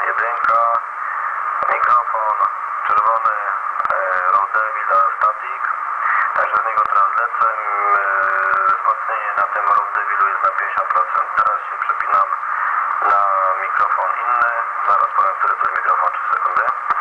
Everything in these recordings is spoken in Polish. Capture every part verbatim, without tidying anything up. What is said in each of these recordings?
jedynka, mikrofon czerwony, e, Road Devil static, także z niego teraz lecę. E, wzmocnienie na tym Road Devilu jest na pięćdziesiąt procent. Teraz się przepinam na mikrofon inny. Zaraz powiem, który to jest mikrofon, trzy sekundy.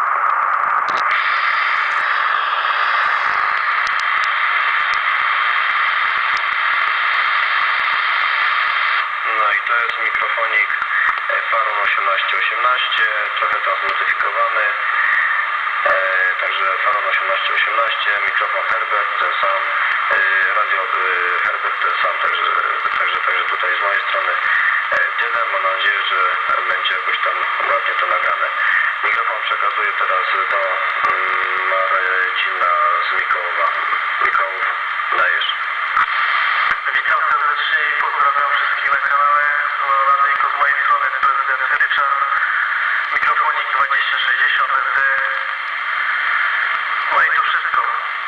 No i to jest mikrofonik Faron osiemnaście osiemnaście, trochę tam zmodyfikowany. E, także Faron osiemnaście osiemnaście, mikrofon Herbert ten sam, e, radio e, Herbert ten sam, także, także, także tutaj z mojej strony e, tyle. Mam nadzieję, że będzie jakoś tam ładnie to nagrane. Mikrofon przekazuję teraz do mm, Marcina z Mikołowa. Mikołów, dajesz. Witam serdecznie i pozdrawiam wszystkich na kanale. No, radyjko z mojej strony jest prezydent Richard. Mikrofonik dwadzieścia sześćdziesiąt S D. No i to wszystko.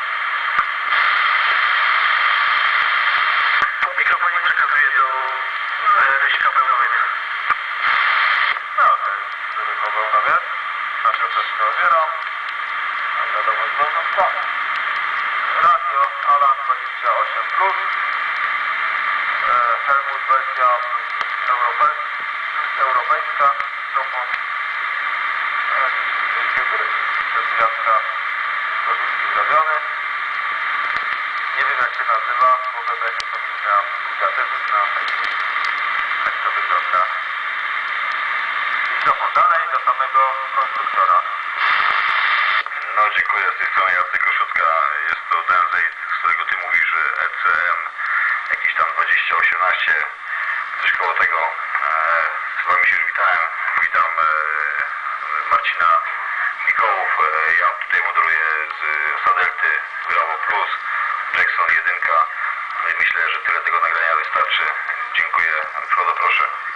Mikrofonik przekazuje do e, Ryśka Pełnowiec. No to jest zwykły Pełnowiec. Na piąteczkę odbieram. Wiadomo z Pełnowca. Radio Alan dwadzieścia osiem plus. Helmut wersja europejska, europejska, mikrofon, hybryd, przezwiadka, produkcji zrobiony. Nie wiem jak się nazywa, bo będę nie pamiętam udatywna, jak to wygląda. Mikrofon dalej do samego konstruktora. No dziękuję, z tej strony Jacek Koszutka, jest to D M Z, z którego ty mówisz, E C M. Jakieś tam dwadzieścia osiemnaście, coś koło tego. E, z wami się już witałem. Witam e, Marcina Mikołów. E, ja tutaj moderuję z Sadelty Bravo Plus, Jackson jeden. Myślę, że tyle tego nagrania wystarczy. Dziękuję. Frodo, proszę.